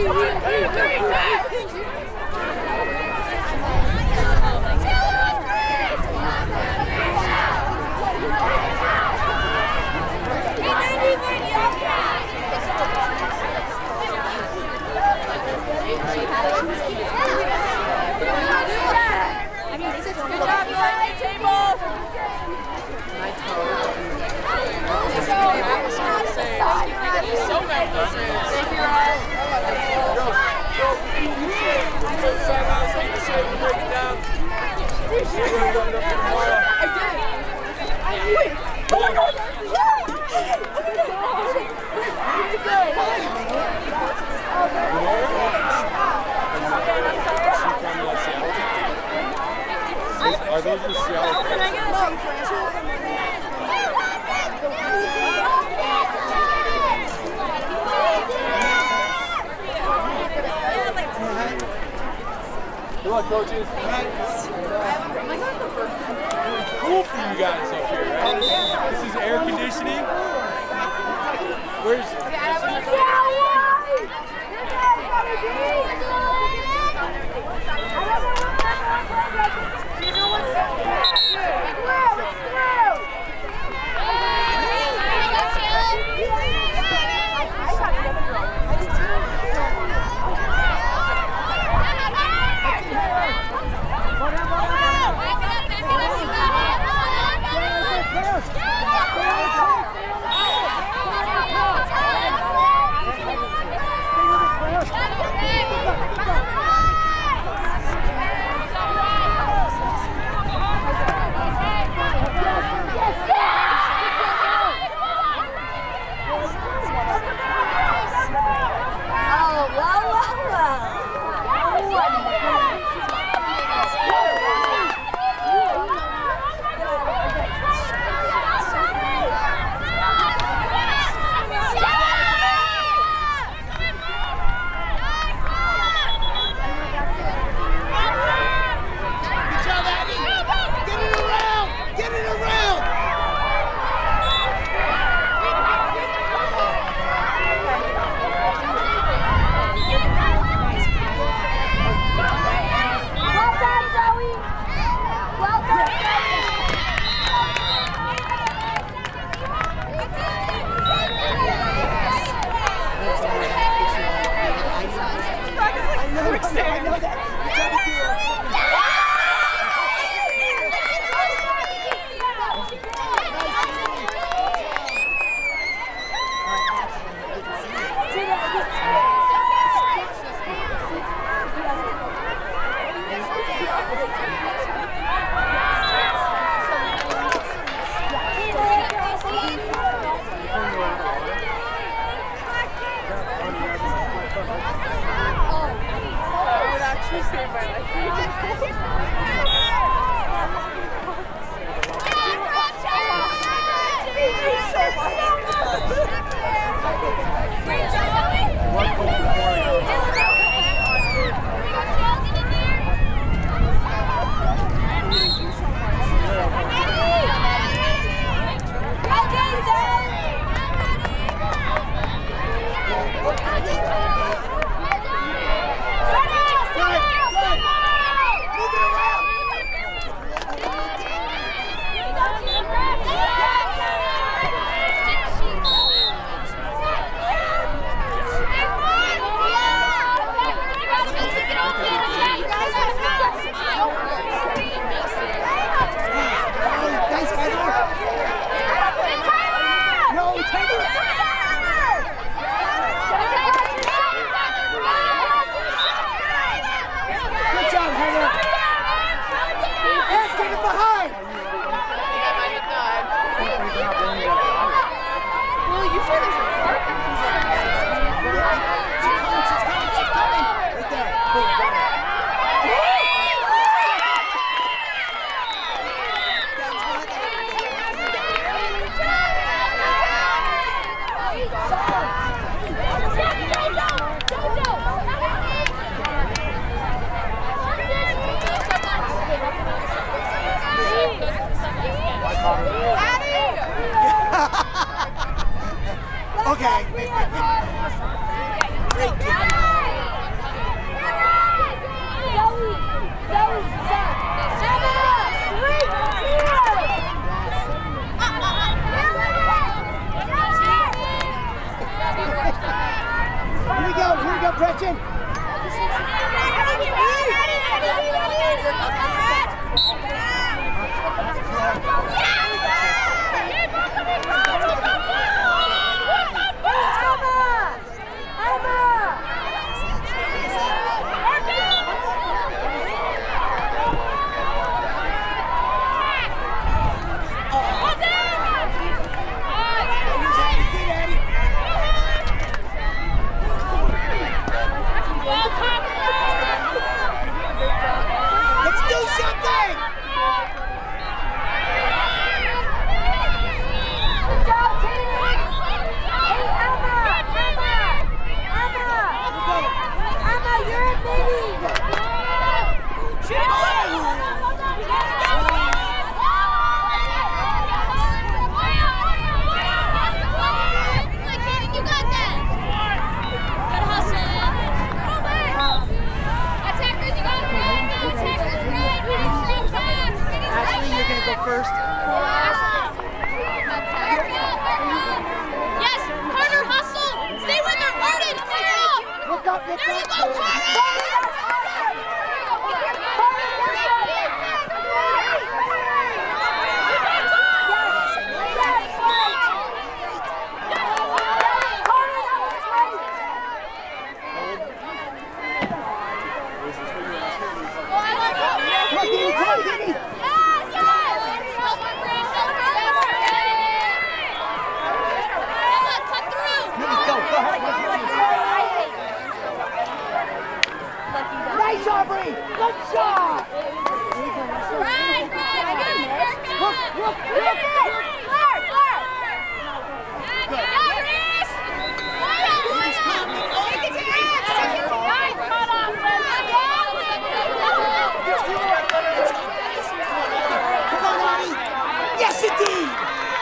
Are those the Seattle? Good luck, coaches. Cool for you guys up here, right? This is air conditioning. Where's... Gretchen! First. Yes, Carter, hustle! Stay with her, Arden! Look up, there you go, Carter! Nice, Aubrey! Good shot! Look! Come on, Annie! Yes, indeed!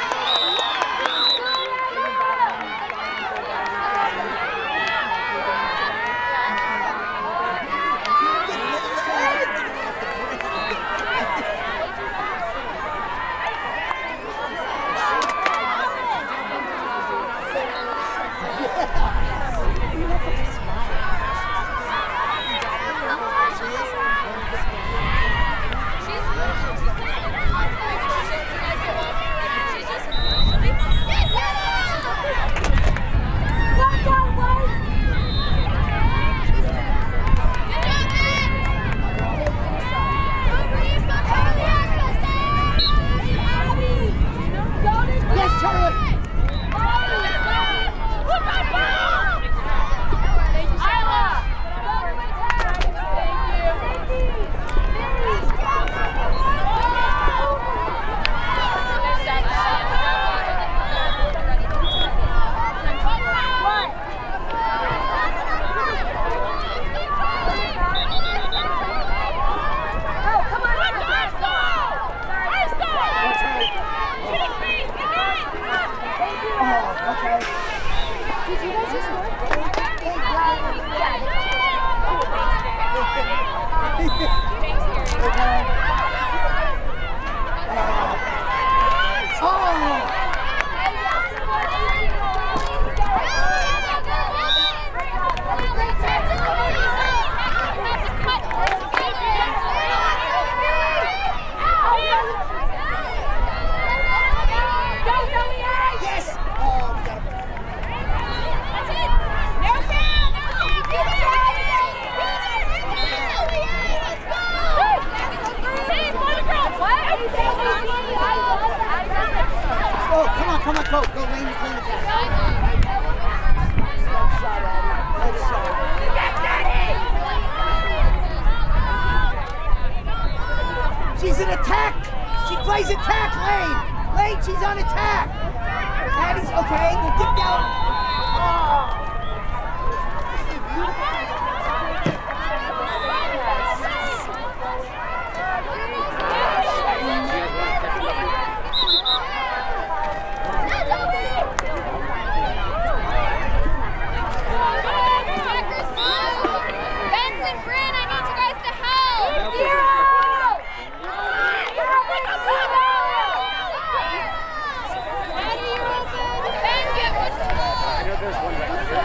Come on, Coach. Go lane, clean the pass. Good shot. She's in attack. She plays attack, Lane. Lane, she's on attack. Maddie's okay. We'll get down. There's one right there.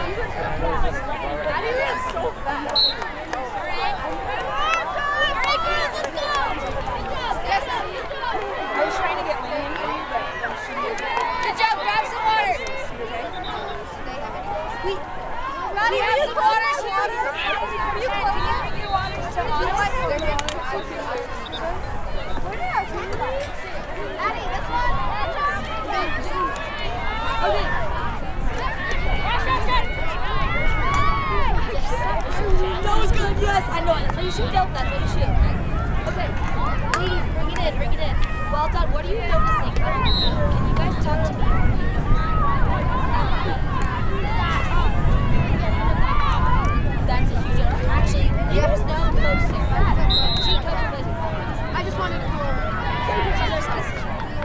Yes, I know. That's what you shoot, Dale. That's what you shoot. Okay. Please, bring it in. Bring it in. Well done. What are you noticing? Can you guys talk to me? That's a huge honor. Actually, there's no coach there. She coaches plays with me. I just wanted to go over. She's our size.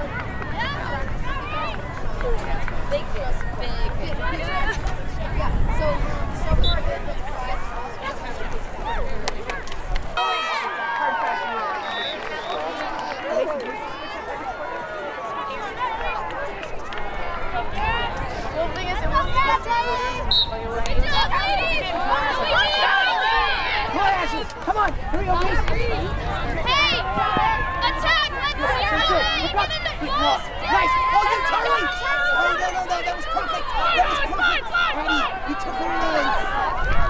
Big fish. Big fish. Yeah. So far, good. Come on, here we go, please. Hey! Attack! Let's see her! Get in the ball! Nice! Oh, you Charlie! Oh, no, that was perfect! That was perfect! Ready, you took her in.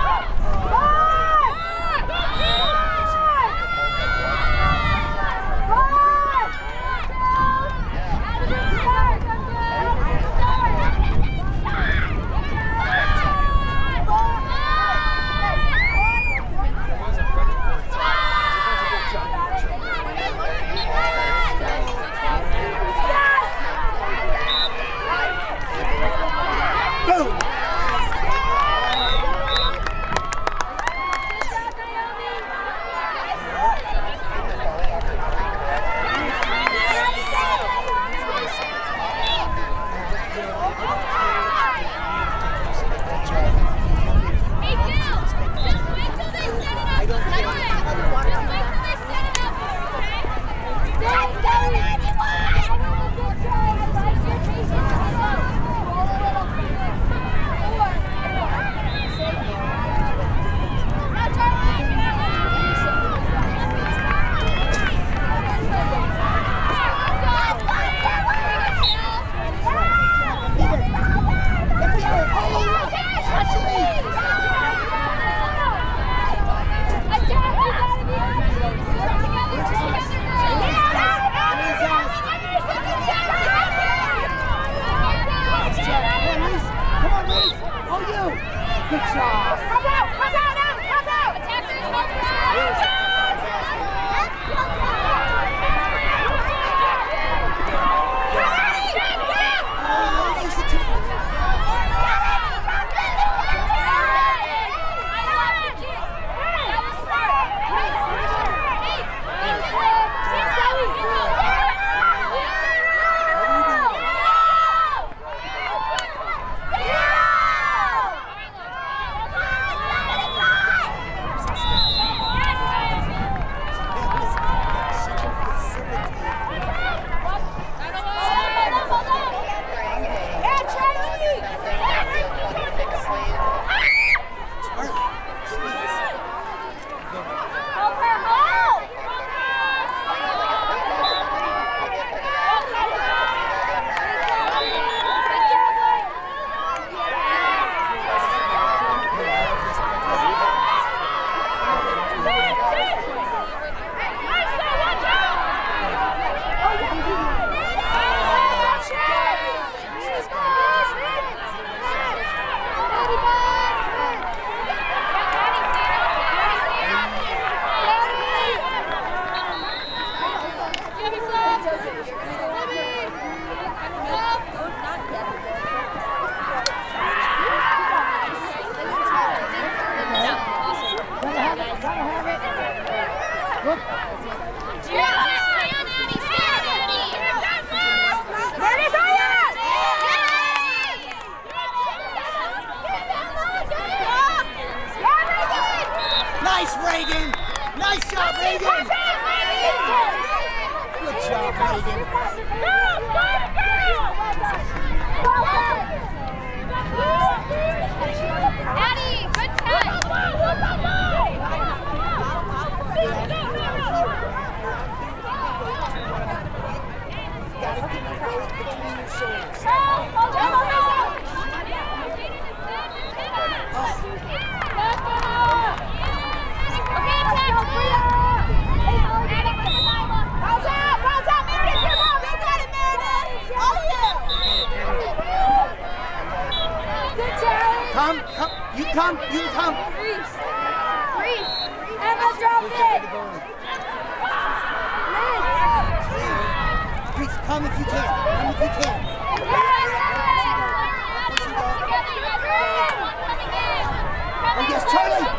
Good job! Come out! Nice, Reagan! Nice job, Reagan! Good job, Reagan! Addie, good catch! come. You can come. Reese. Emma, drop it. Reese, come if you can. Come if you can. Oh, yes, Charlie.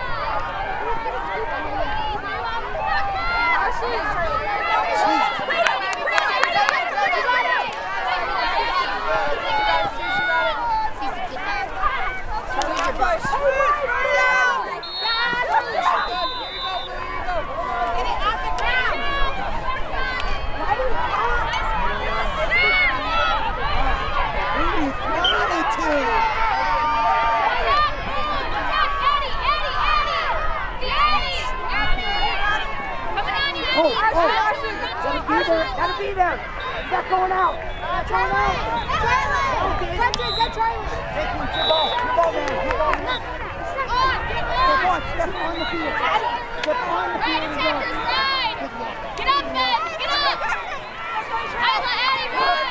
Gotta be there. It's not going out. Not going out. Charlie. Take one. Your ball, man. Step on the field. Step on the field. Get up, Vince. Get up. Isla, Addie, run.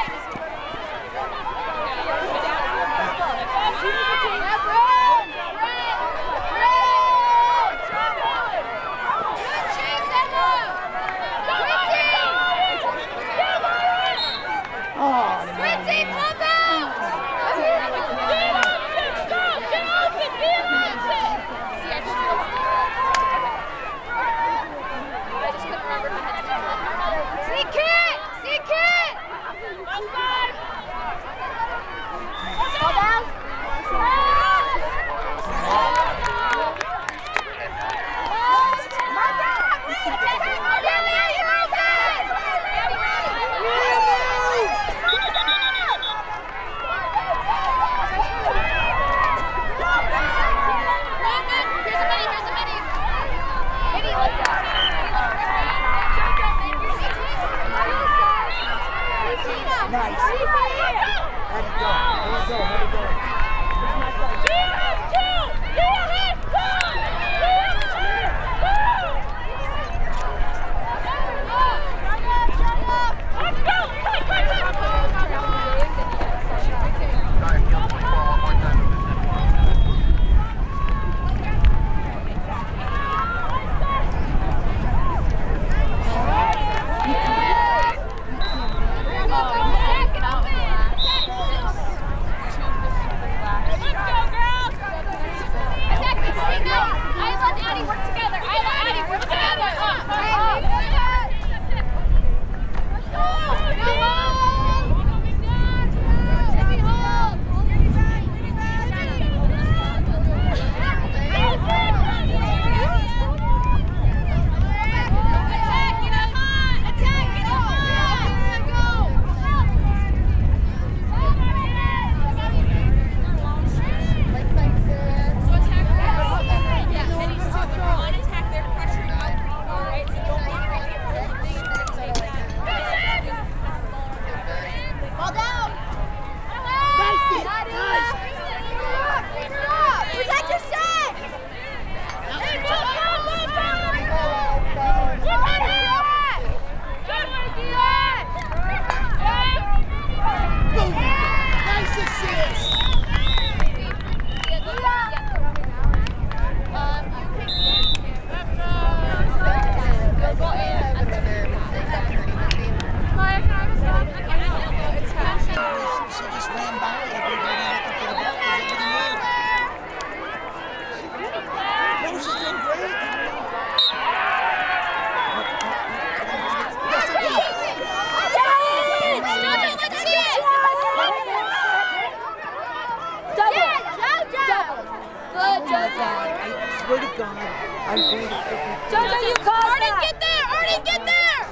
Jojo, you call Arden, get there! Arden, get there!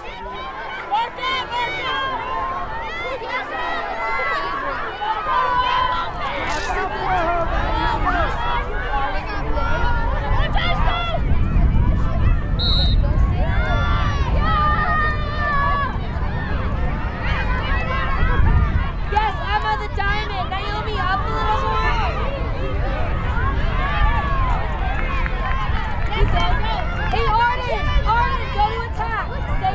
Work it, work Yes, Emma the diamond. Naomi, up a little more. Hey, Arden, go to attack.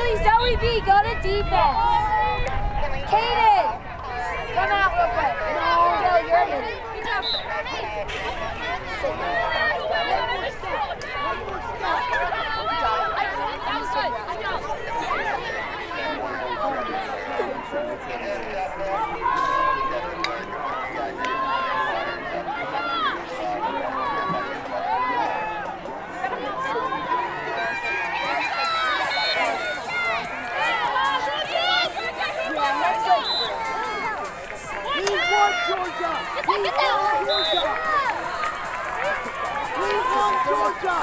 Actually, Zoe B, go to defense. Kaden, come out real quick. No, you're in. Good job. That was good. Good job. Georgia! Get that! We won Georgia!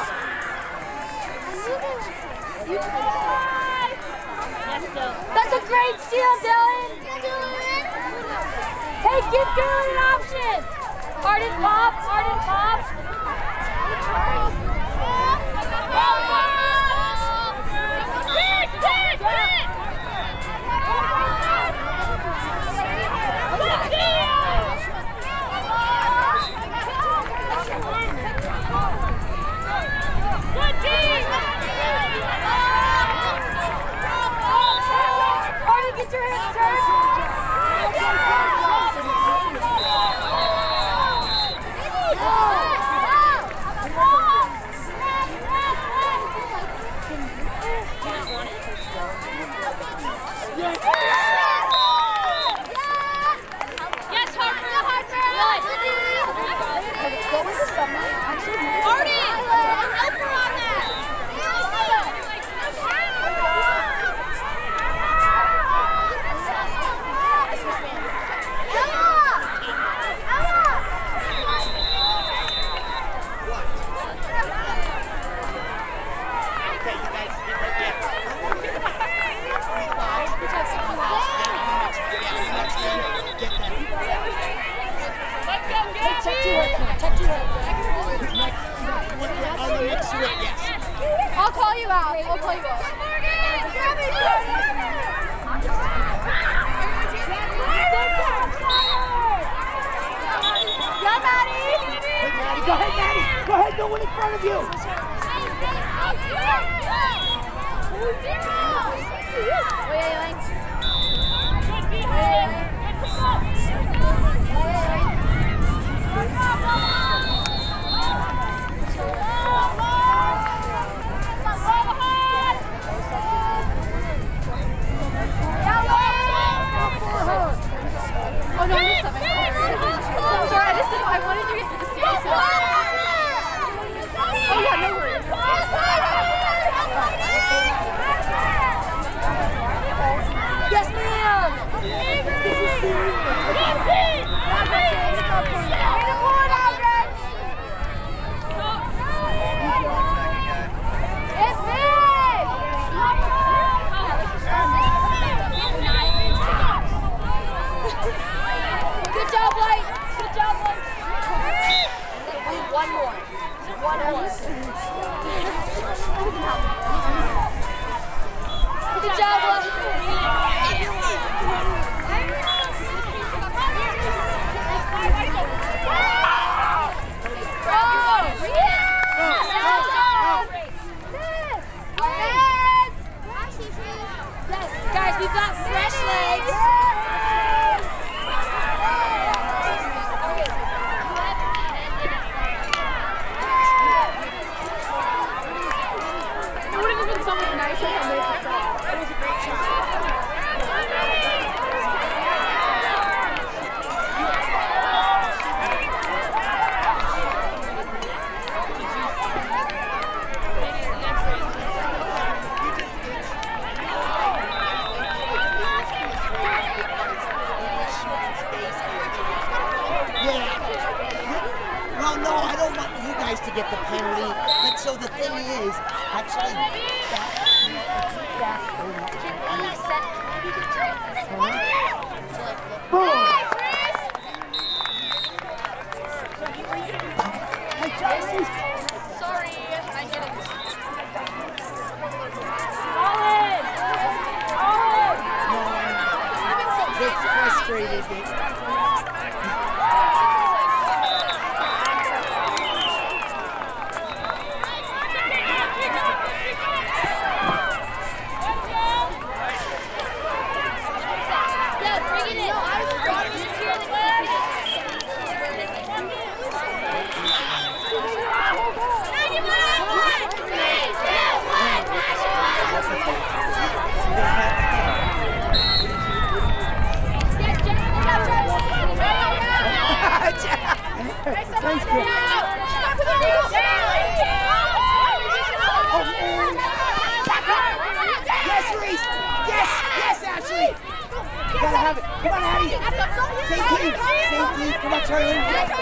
That's a great steal, Dylan! Hey, give Dylan an option! Arden pop, Arden pop! Get your hands Yes, Harper! What was the summary? Arden! Help her on that! I'll call you out. I'll call you out. Go, Maddie! Go ahead, Maddie! Go ahead, no one in front of you! Oh no, you're seven. Sorry, I just didn't. I wanted you to get to see this. Oh yeah, no worries. Yes, ma'am. Good job, Blake. Good job, Blake. One more. One more. Good job, Blake. Guys, we've got fresh legs. It would have been so much nicer if I made the shot. That was a great shot. Well, no, I don't want you guys to get the penalty. But so the thing is, actually, boom! Hey, Tracy! Sorry, I get it. Solid! No, it's frustrated. Yes, Reese! Yes! Yes, Ashley! You gotta have it. Come on, Addie. Same team. Same team. Come on, Charlie.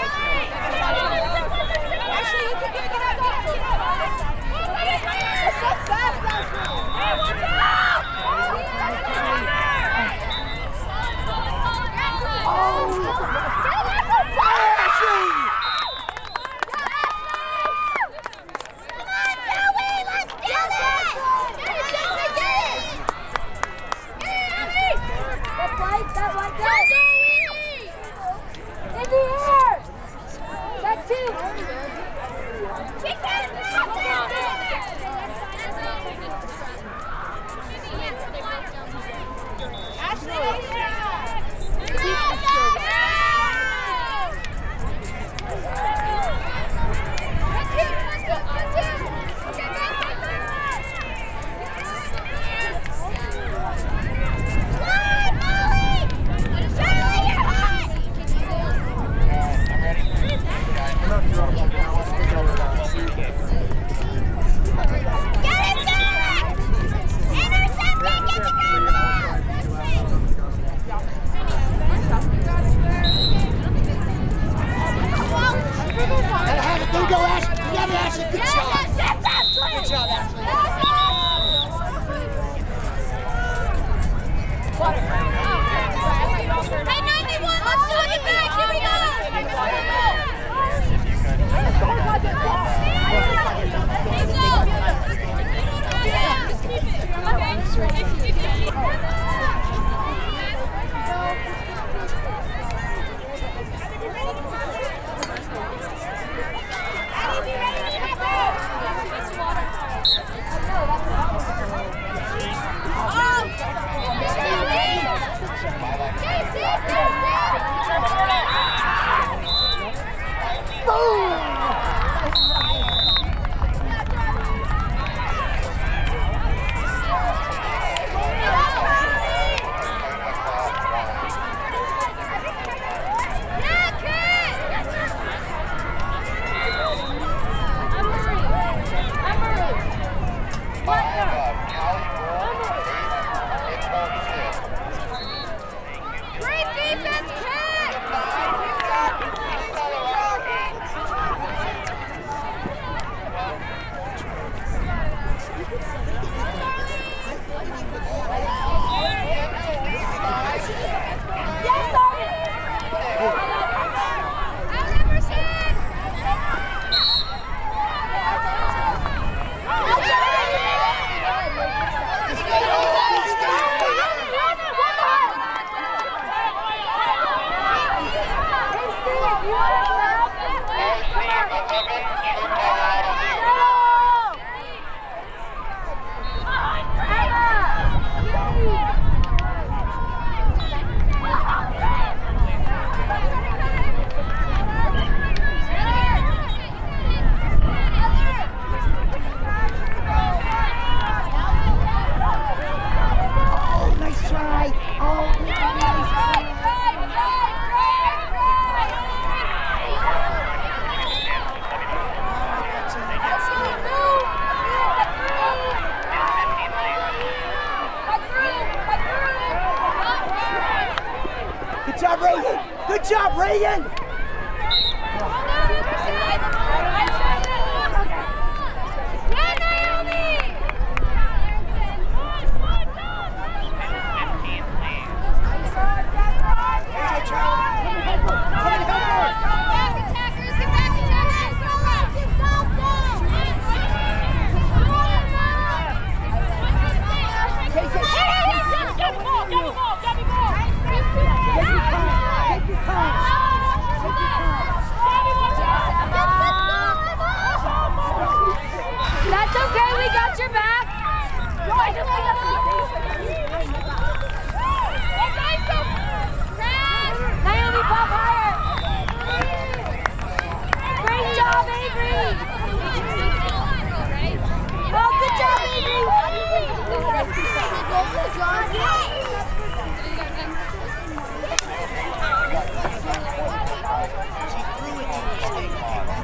Ashley, you can get it. It's so fast, Ashley. Hey, watch out! Good job, Reagan! Good job, Reagan! That's okay, we got your back. Naomi, pop higher. Great job, Avery. Oh, good job, Avery. She threw it to her skate.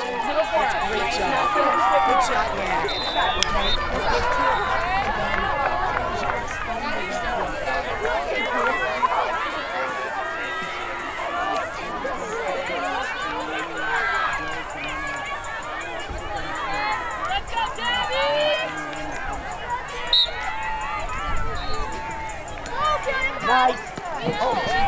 Great shot. Good shot, yeah. Okay, let's get to it. Nice. Oh.